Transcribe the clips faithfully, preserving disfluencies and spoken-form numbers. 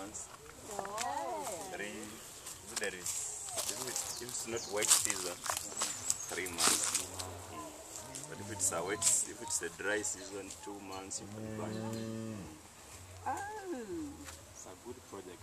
months. Oh. Three, if there is, if it's, if it's not wet season, three months. But if it's a wet, if it's a dry season, two months you can plant. Oh. It's a good project.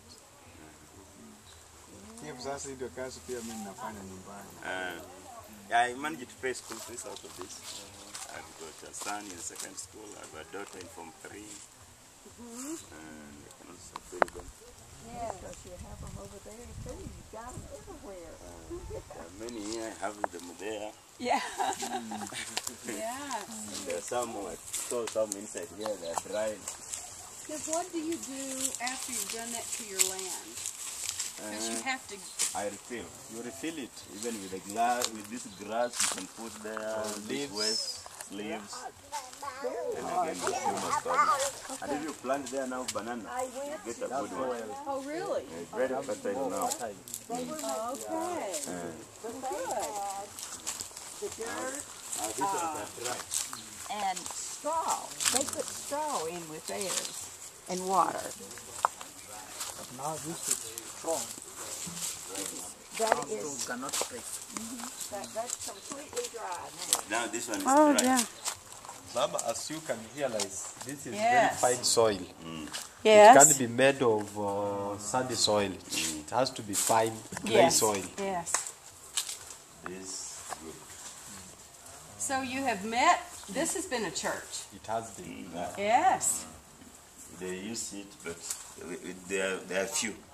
Hiyo sasa ndio kazi pia mimi nafanya nyumbani. Uh, yeah, I managed to pay school fees out of this. I've got a son in second school, I've got a daughter in form three, Mm-hmm. and I can also pay them. Yeah, because you have them over there too. You got them everywhere. Uh, many here, I have them there. Yeah. Yeah. And there are some, I saw some inside here, they're dry. Now, what do you do after you've done that to your land? Because you Uh, have to. I refill. You refill it, even with the glass, with this grass you can put there, leaves, waste, leaves, and again the humus comes. And if you plant there now banana, you get a good one. Oh, really? It's very fertile now. Okay. Uh, But they had the dirt uh, these ones are dry. and straw. They put straw in with theirs and water. But now this is strong. That is Cannot break. that, that's completely dry now. Now this one is Oh, dry. yeah. Mama, as you can realize, this is Yes. very fine soil. It Yes. can't be made of uh, sandy soil. It has to be fine, clay Yes. soil. Yes. This good. So you have met. This has been a church. It has been. Mm, uh, Yes. they use it, but we- we- there are, there are few.